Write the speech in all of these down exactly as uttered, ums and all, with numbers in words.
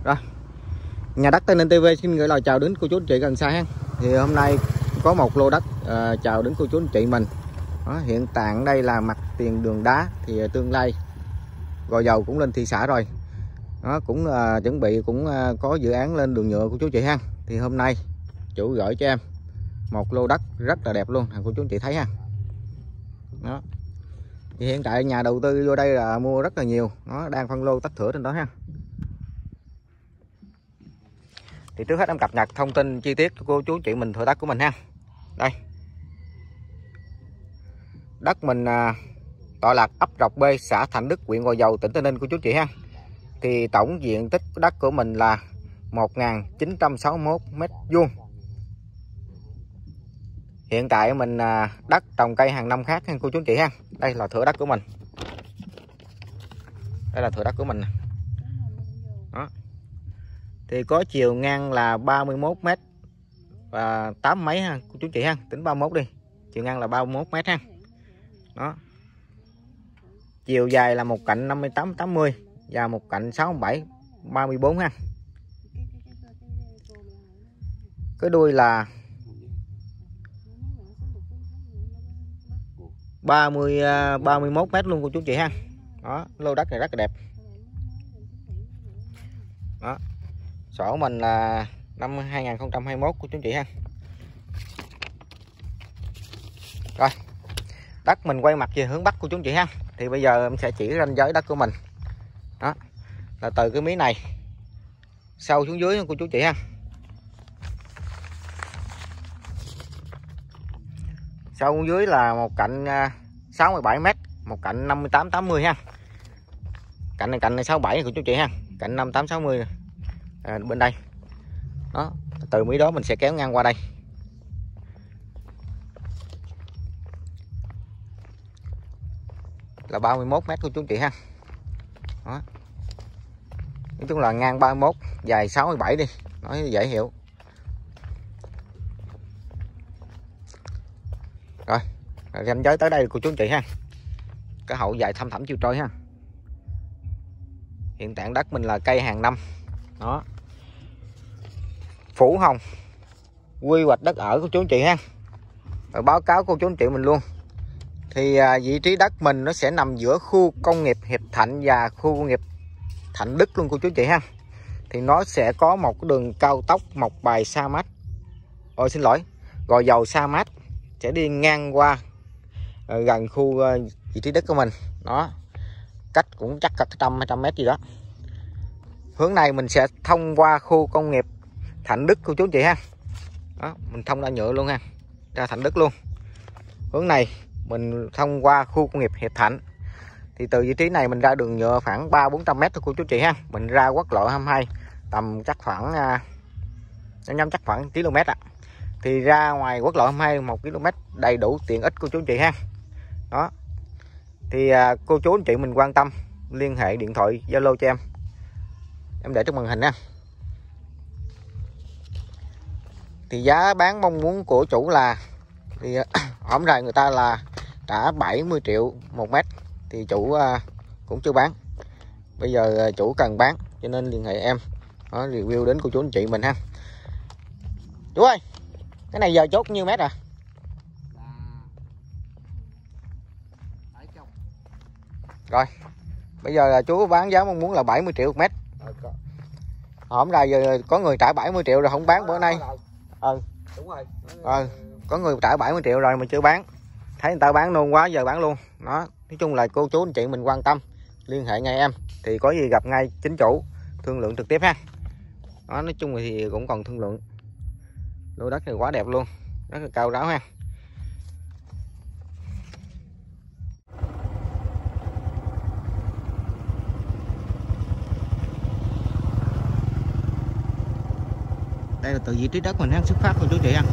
Rồi, nhà đất Tây Ninh ti vi xin gửi lời chào đến cô chú anh chị gần xa ha. Thì hôm nay có một lô đất uh, chào đến cô chú anh chị mình. Đó, hiện tại đây là mặt tiền đường đá, thì tương lai Gò Dầu cũng lên thị xã rồi. Nó cũng uh, chuẩn bị cũng uh, có dự án lên đường nhựa của chú chị ha. Thì hôm nay chủ gửi cho em một lô đất rất là đẹp luôn, cô chú anh chị thấy ha. Đó. Thì hiện tại nhà đầu tư vô đây là mua rất là nhiều, nó đang phân lô tách thửa trên đó ha. Thì trước hết em cập nhật thông tin chi tiết của cô chú chị mình thửa đất của mình ha. Đây, đất mình à, tọa lạc ấp Rọc B, xã Thạnh Đức, huyện Gò Dầu, tỉnh Tây Ninh của chú chị ha. Thì tổng diện tích đất của mình là một nghìn chín trăm sáu mươi mốt mét vuông. Hiện tại mình à, đất trồng cây hàng năm khác ha cô chú chị ha. Đây là thửa đất của mình. Đây là thửa đất của mình. Đó. Thì có chiều ngang là ba mươi mốt mét và tám mấy ha cô chú chị ha, tính ba mươi mốt đi. Chiều ngang là ba mươi mốt mét ha. Đó. Chiều dài là một cạnh năm mươi tám tám mươi và một cạnh sáu mươi bảy ba mươi bốn ha. Cái đuôi là ba mươi ba mươi mốt mét luôn cô chú chị ha. Đó, lô đất này rất là đẹp. Đó. Sổ mình là năm hai nghìn không trăm hai mươi mốt của chú chị ha. Rồi, đất mình quay mặt về hướng Bắc của chú chị ha. Thì bây giờ em sẽ chỉ ranh giới đất của mình. Đó, là từ cái mí này sâu xuống dưới của chú chị ha. Sâu xuống dưới là một cạnh sáu mươi bảy mét, một cạnh năm mươi tám tám mươi ha. Cạnh này cạnh này sáu mươi bảy của chú chị ha, cạnh năm mươi tám sáu mươi à, bên đây. Đó, từ mí đó mình sẽ kéo ngang qua đây. Là ba mươi mốt mét của chú chị ha. Đó. Nói chung là ngang ba mươi mốt, dài sáu mươi bảy đi, nói dễ hiểu. Rồi, ranh giới tới đây của chú chị ha. Cái hậu dài thăm thẳm chiều trôi ha. Hiện tại đất mình là cây hàng năm. Đó. Phủ hồng, quy hoạch đất ở của chú chị ha. Rồi báo cáo cô chú anh chị mình luôn. Thì à, vị trí đất mình nó sẽ nằm giữa khu công nghiệp Hiệp Thạnh và khu công nghiệp Thạnh Đức luôn cô chú chị ha. Thì nó sẽ có một cái đường cao tốc Mộc Bài Sa Mát. Ôi xin lỗi, Gò Dầu Sa Mát sẽ đi ngang qua uh, gần khu uh, vị trí đất của mình. Đó. Cách cũng chắc là trăm hai trăm mét gì đó. Hướng này mình sẽ thông qua khu công nghiệp Thạnh Đức của chú chị ha. Đó, mình thông ra nhựa luôn ha. Ra Thạnh Đức luôn. Hướng này mình thông qua khu công nghiệp Hiệp Thạnh. Thì từ vị trí này mình ra đường nhựa khoảng ba bốn trăm mét thôi cô chú chị ha. Mình ra quốc lộ hai mươi hai tầm chắc khoảng uh, chắc khoảng km ạ. À. Thì ra ngoài quốc lộ hai mươi hai một ki lô mét đầy đủ tiện ích của chú chị ha. Đó. Thì uh, cô chú anh chị mình quan tâm liên hệ điện thoại Zalo cho em. Em để trên màn hình ha. Thì giá bán mong muốn của chủ là thì hổng rày người ta là trả bảy mươi triệu một mét, thì chủ uh, cũng chưa bán. Bây giờ uh, chủ cần bán cho nên liên hệ em. Đó, review đến cô chú anh chị mình ha. Chú ơi, cái này giờ chốt nhiêu mét à? Rồi, bây giờ là chú bán giá mong muốn là bảy mươi triệu một mét. Hổng ra giờ có người trả bảy mươi triệu rồi không bán bữa nay. Ừ. Đúng rồi. Ờ, có người trả bảy mươi triệu rồi mà chưa bán. Thấy người ta bán luôn quá giờ bán luôn. Đó, nói chung là cô chú anh chị mình quan tâm liên hệ ngay em thì có gì gặp ngay chính chủ thương lượng trực tiếp ha. Đó, nói chung thì cũng còn thương lượng. Lô đất này quá đẹp luôn, rất là cao ráo ha. Đây là từ vị trí đất mình đang xuất phát của chú chị ha.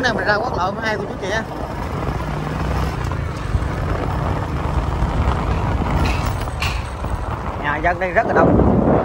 này mình ra quốc lộ hai cô chú chị á. Nhà dân đây rất là đông.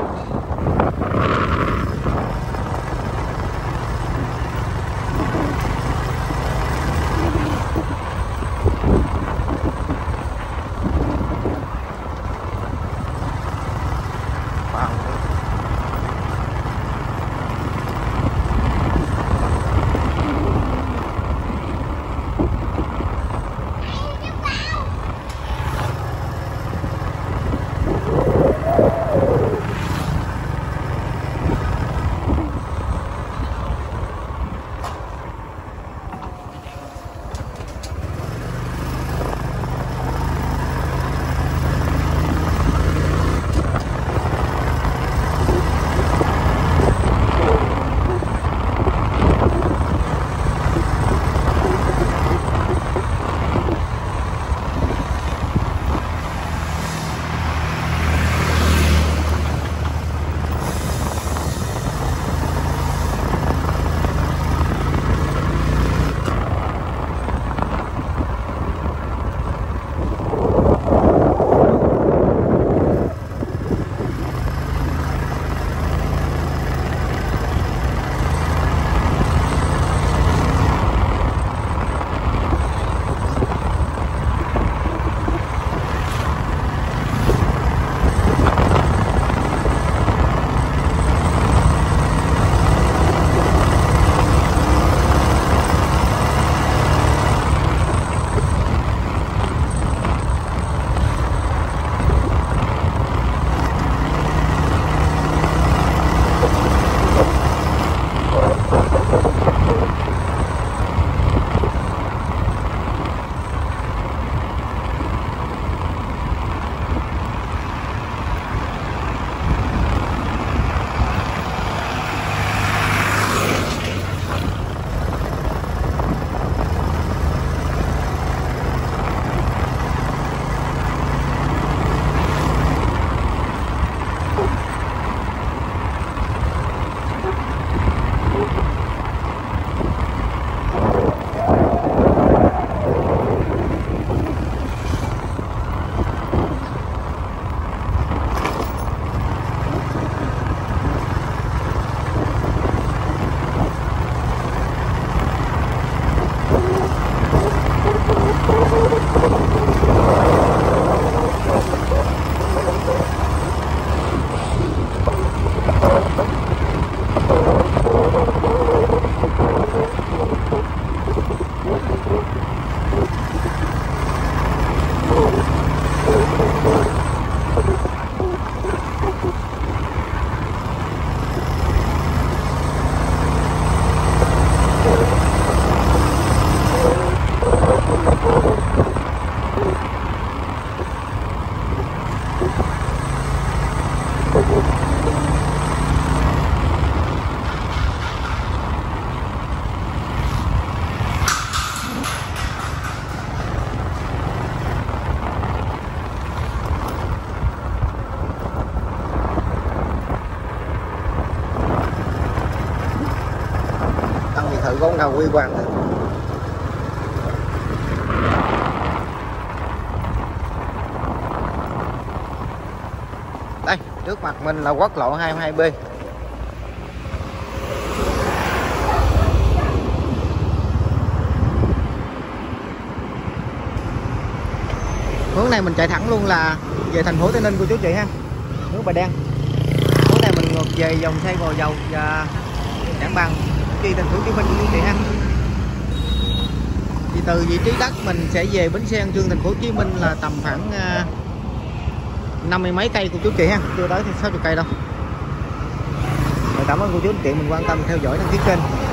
con nào quy hoàng này. Đây, trước mặt mình là quốc lộ hai mươi hai B. Hướng này mình chạy thẳng luôn là về thành phố Tây Ninh của chú chị ha. Hướng Bà Đen. Hướng này mình ngược về dòng xoay Gò Dầu và Trảng Bàng, đi thành phố Hồ Chí Minh của chú chị ha. Thì từ vị trí đất mình sẽ về bến xe An Sương thành phố Hồ Chí Minh là tầm khoảng năm mươi mấy cây của chú chị ha, chưa tới sáu mươi cây đâu. Cảm ơn cô chú anh chị mình quan tâm theo dõi đăng ký kênh.